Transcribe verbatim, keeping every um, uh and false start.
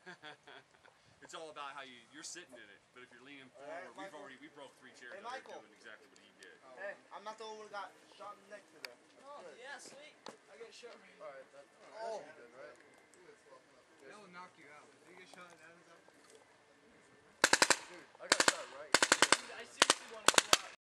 It's all about how you you're sitting in it, but if you're leaning forward, right, we've Michael. already we broke three chairs Hey, out here Michael. doing exactly what he did. Oh. Hey, I'm not the only one who got shot in the neck today. Oh, good. Yeah, sweet. I get shot right. Alright, that, oh. that should be good, right? That will knock you out. If you get shot in Adam's out. Dude, I got shot right here. Dude, I seriously want to